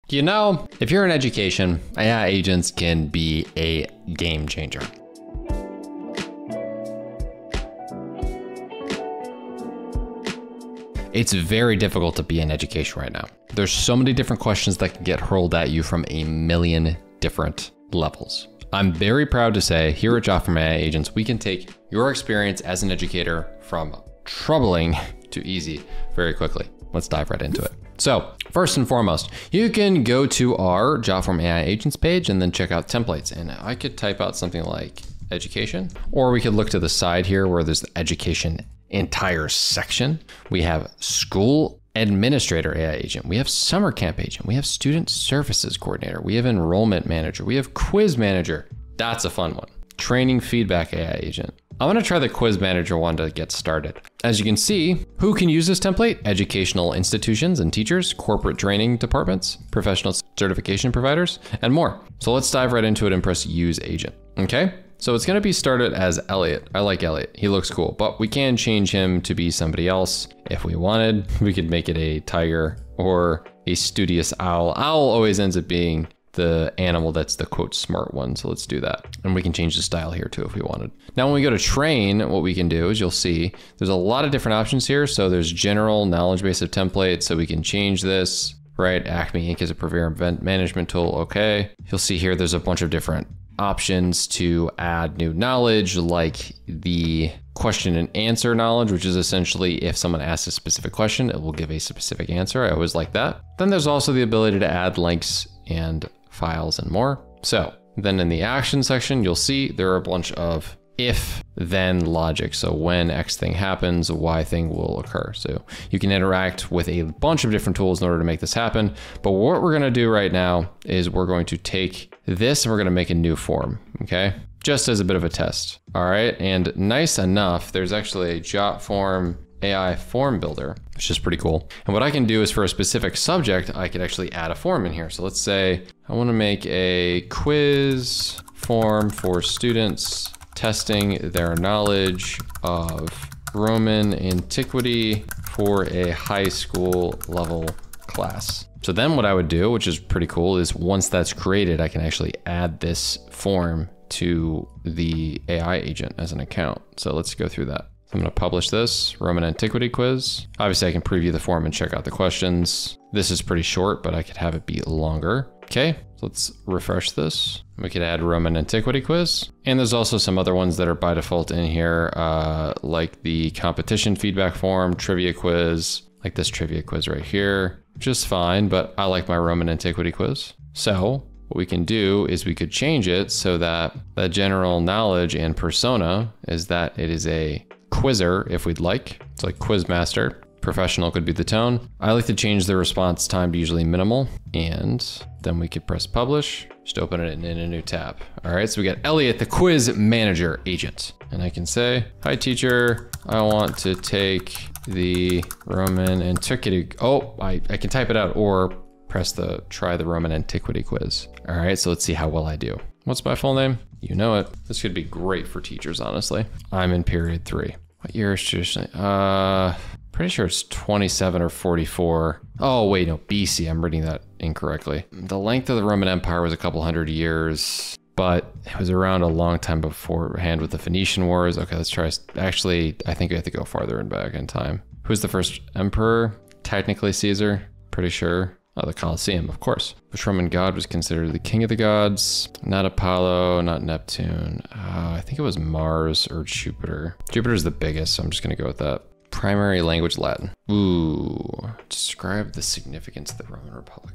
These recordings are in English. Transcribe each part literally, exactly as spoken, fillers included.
You know, if you're in education, A I agents can be a game changer. It's very difficult to be in education right now. There's so many different questions that can get hurled at you from a million different levels. I'm very proud to say here at Jotform A I Agents, we can take your experience as an educator from troubling to easy very quickly. Let's dive right into it. So first and foremost, you can go to our Jotform A I Agents page and then check out templates. And I could type out something like education, or we could look to the side here where there's the education entire section. We have school administrator A I agent. We have summer camp agent. We have student services coordinator. We have enrollment manager. We have quiz manager. That's a fun one. Training feedback A I agent. I'm gonna try the quiz manager one to get started. As you can see, who can use this template? Educational institutions and teachers, corporate training departments, professional certification providers, and more. So let's dive right into it and press use agent, okay? So it's gonna be started as Elliot. I like Elliot, he looks cool, but we can change him to be somebody else if we wanted. We could make it a tiger or a studious owl. Owl always ends up being the animal that's the quote smart one. So let's do that. And we can change the style here too if we wanted. Now when we go to train, what we can do is you'll see there's a lot of different options here. So there's general knowledge base of templates. So we can change this, right? Acme Inc is a premier event management tool. Okay. You'll see here there's a bunch of different options to add new knowledge, like the question and answer knowledge, which is essentially if someone asks a specific question, it will give a specific answer. I always like that. Then there's also the ability to add links and files and more. So then in the action section, you'll see there are a bunch of if then logic. So when X thing happens, Y thing will occur. So you can interact with a bunch of different tools in order to make this happen. But what we're gonna do right now is we're going to take this and we're gonna make a new form, okay? Just as a bit of a test, all right? And nice enough, there's actually a Jotform A I Form Builder, which is pretty cool. And what I can do is for a specific subject, I could actually add a form in here. So let's say I wanna make a quiz form for students testing their knowledge of Roman antiquity for a high school level class. So then what I would do, which is pretty cool, is once that's created, I can actually add this form to the A I agent as an account. So let's go through that. I'm gonna publish this Roman antiquity quiz. Obviously I can preview the form and check out the questions. This is pretty short, but I could have it be longer. Okay, so let's refresh this. We could add Roman antiquity quiz. And there's also some other ones that are by default in here, uh, like the competition feedback form, trivia quiz, like this trivia quiz right here, which is fine, but I like my Roman antiquity quiz. So what we can do is we could change it so that the general knowledge and persona is that it is a quizzer if we'd like. It's like quiz master. Professional could be the tone. I like to change the response time to usually minimal, and then we could press publish, just open it in a new tab. All right, so we got Elliot, the quiz manager agent. And I can say, hi teacher, I want to take the Roman antiquity. Oh, I, I can type it out or press the try the Roman antiquity quiz. All right, so let's see how well I do. What's my full name? You know it. This could be great for teachers, honestly. I'm in period three. What year is traditionally? Uh, pretty sure it's twenty-seven or forty-four. Oh, wait, no, B C. I'm reading that incorrectly. The length of the Roman Empire was a couple hundred years, but it was around a long time beforehand with the Phoenician Wars. Okay, let's try. Actually, I think we have to go farther and back in time. Who's the first emperor? Technically Caesar, pretty sure. Oh, the Colosseum, of course. Which Roman god was considered the king of the gods? Not Apollo, not Neptune. Uh, I think it was Mars or Jupiter. Jupiter's the biggest, so I'm just gonna go with that. Primary language Latin. Ooh, describe the significance of the Roman Republic.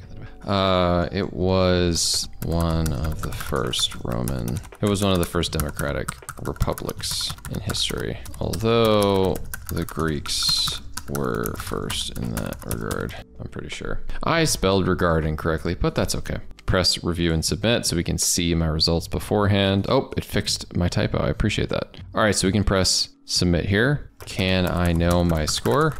Uh, it was one of the first Roman, it was one of the first democratic republics in history. Although the Greeks were first in that regard, I'm pretty sure. I spelled regard incorrectly, but that's okay. Press review and submit so we can see my results beforehand. Oh, it fixed my typo, I appreciate that. All right, so we can press submit here. Can I know my score?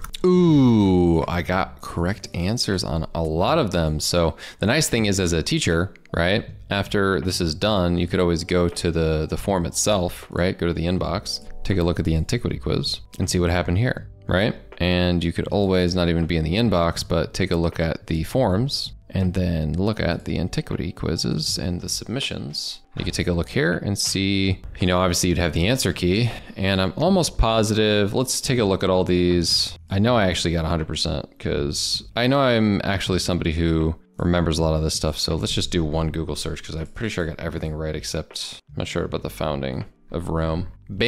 Ooh, I got correct answers on a lot of them. So the nice thing is as a teacher, right? After this is done, you could always go to the, the form itself, right? Go to the inbox, take a look at the antiquity quiz and see what happened here, right? And you could always not even be in the inbox, but take a look at the forms and then look at the antiquity quizzes and the submissions. You can take a look here and see, you know, obviously you'd have the answer key, and I'm almost positive. Let's take a look at all these. I know I actually got one hundred percent because I know I'm actually somebody who remembers a lot of this stuff. So let's just do one Google search because I'm pretty sure I got everything right, except I'm not sure about the founding of Rome.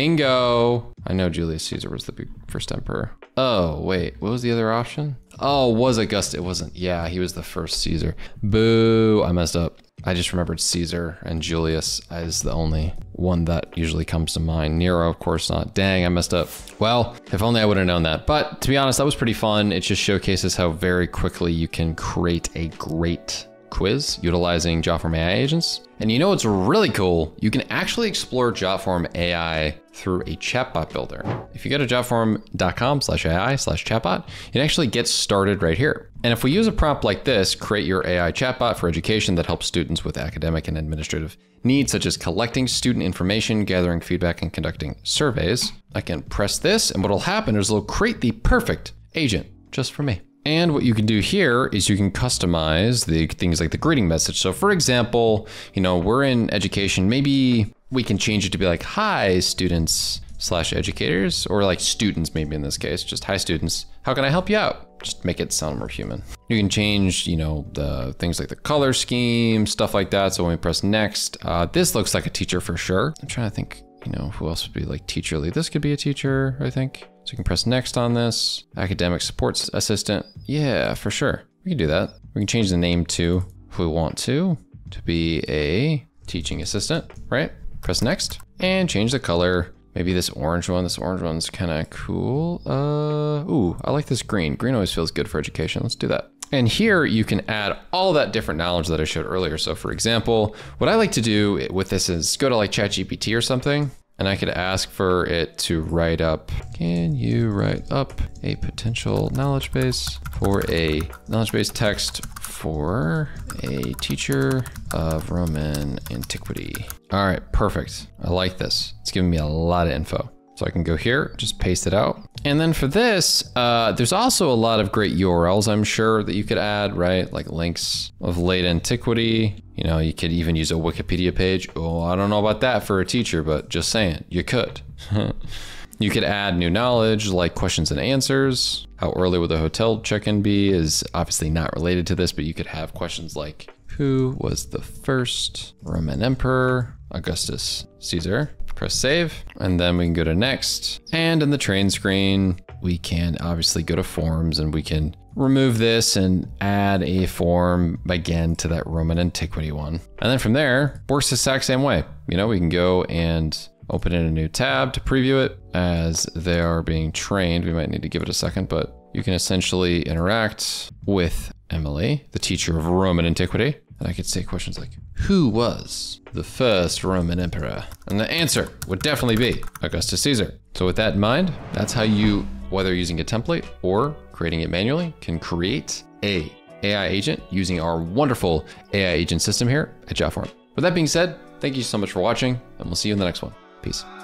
Bingo! I know Julius Caesar was the big first emperor. Oh, wait, what was the other option? Oh, was Augustus? It wasn't. Yeah, he was the first Caesar. Boo, I messed up. I just remembered Caesar and Julius as the only one that usually comes to mind. Nero, of course not. Dang, I messed up. Well, if only I would have known that. But to be honest, that was pretty fun. It just showcases how very quickly you can create a great quiz utilizing Jotform A I agents. And you know what's really cool? You can actually explore Jotform A I through a chatbot builder. If you go to jotform.com slash AI slash chatbot, you can actually get started right here. And if we use a prompt like this, create your A I chatbot for education that helps students with academic and administrative needs, such as collecting student information, gathering feedback, and conducting surveys, I can press this, and what'll happen is it'll create the perfect agent just for me. And what you can do here is you can customize the things like the greeting message. So for example, you know, we're in education, maybe we can change it to be like, hi students slash educators, or like students maybe in this case, just hi students, how can I help you out? Just make it sound more human. You can change, you know, the things like the color scheme, stuff like that. So when we press next, uh, this looks like a teacher for sure. I'm trying to think, you know, who else would be like teacherly? This could be a teacher, I think. So you can press next on this. Academic support assistant. Yeah, for sure. We can do that. We can change the name to, if we want to, to be a teaching assistant, right? Press next and change the color. Maybe this orange one. This orange one's kind of cool. Uh, ooh, I like this green. Green always feels good for education. Let's do that. And here you can add all that different knowledge that I showed earlier. So for example, what I like to do with this is go to like ChatGPT or something, and I could ask for it to write up, can you write up a potential knowledge base for a knowledge base text for a teacher of Roman antiquity? All right, perfect. I like this. It's giving me a lot of info. So I can go here, just paste it out. And then for this, uh, there's also a lot of great U R Ls, I'm sure, that you could add, right? Like links of late antiquity. You know, you could even use a Wikipedia page. Oh, I don't know about that for a teacher, but just saying, you could. You could add new knowledge like questions and answers. How early would the hotel check-in be is obviously not related to this, but you could have questions like, who was the first Roman emperor? Augustus Caesar. Press save, and then we can go to next. And in the train screen, we can obviously go to forms, and we can remove this and add a form again to that Roman antiquity one. And then from there, works the exact same way. You know, we can go and open in a new tab to preview it as they are being trained. We might need to give it a second, but you can essentially interact with Emily, the teacher of Roman antiquity. And I could say questions like, who was the first Roman emperor? And the answer would definitely be Augustus Caesar. So with that in mind, that's how you, whether using a template or creating it manually, can create a AI agent using our wonderful A I agent system here at Jotform. With that being said, thank you so much for watching, and we'll see you in the next one. Peace.